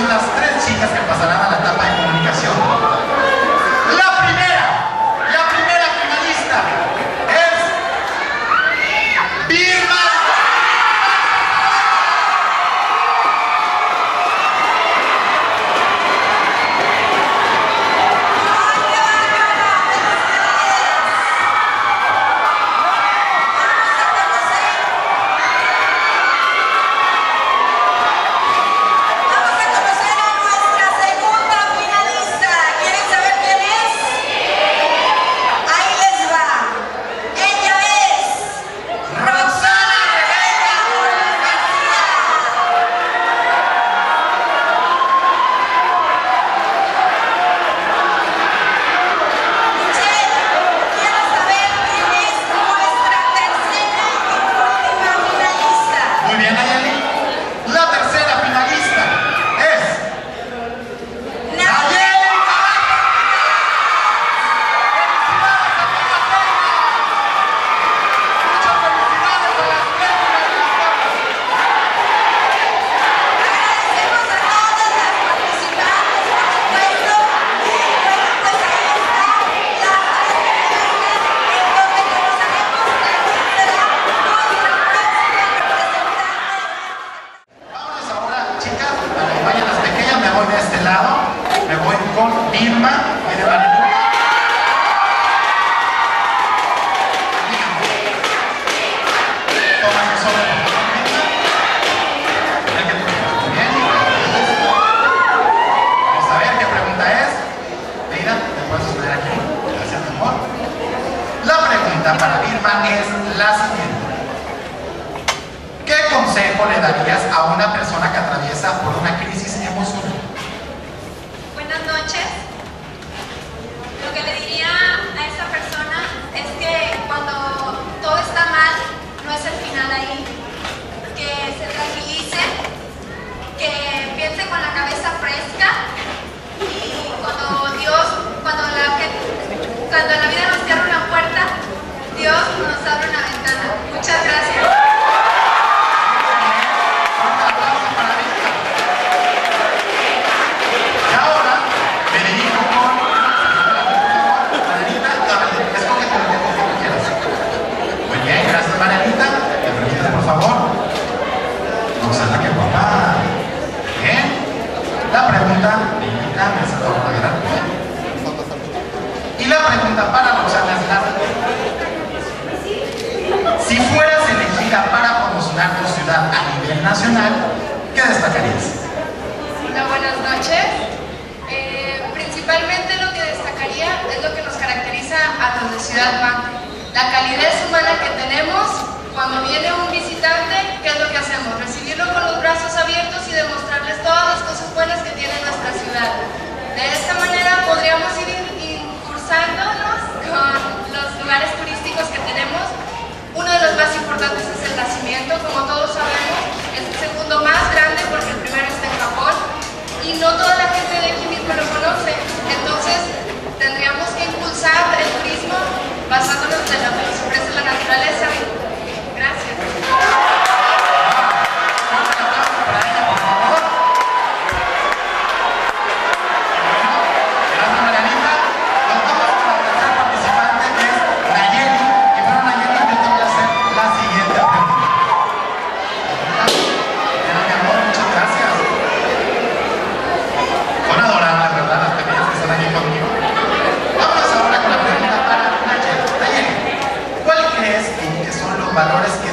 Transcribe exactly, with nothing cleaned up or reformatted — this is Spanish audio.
son las tres chicas que pasarán a la etapa de comunicación. La primera, la primera finalista es Vilma. Vilma, viene Mariluca. Toma su sobre, por favor, Vilma. Ya que tú muy bien. Vamos a ver qué pregunta es. Leida, ¿te puedes poner aquí? Gracias, mi amor. La pregunta para Vilma es la siguiente. ¿Qué consejo le darías a una persona que atraviesa por una crisis emocional? Buenas noches. Lo que le diría a esta persona es que cuando todo está mal, no es el final ahí. Que se tranquilice, que piense con la cabeza fresca y cuando Dios, cuando la, cuando la vida nos cierra una puerta, Dios nos abre una ventana. Muchas gracias. Por favor, vamos a la que guapa. Bien. La pregunta, y la pregunta para Roxana es la siguiente. Si fueras elegida para promocionar tu ciudad a nivel nacional, ¿qué destacarías? Hola, buenas noches. Eh, principalmente lo que destacaría es lo que nos caracteriza a los de Ciudad Mante. La calidez humana que tenemos. Cuando viene un visitante, ¿qué es lo que hacemos? Recibirlo con los brazos abiertos y demostrarles todas las cosas buenas que tiene nuestra ciudad. De esta manera podríamos ir incursándonos con los lugares turísticos que tenemos. Uno de los más importantes es el Nacimiento, como todos sabemos, es el segundo más grande porque el primero está en Japón y no toda la gente de aquí mismo lo conoce. Entonces tendríamos que impulsar el turismo basándonos en lo que nos ofrece la naturaleza. Gracias. Valores que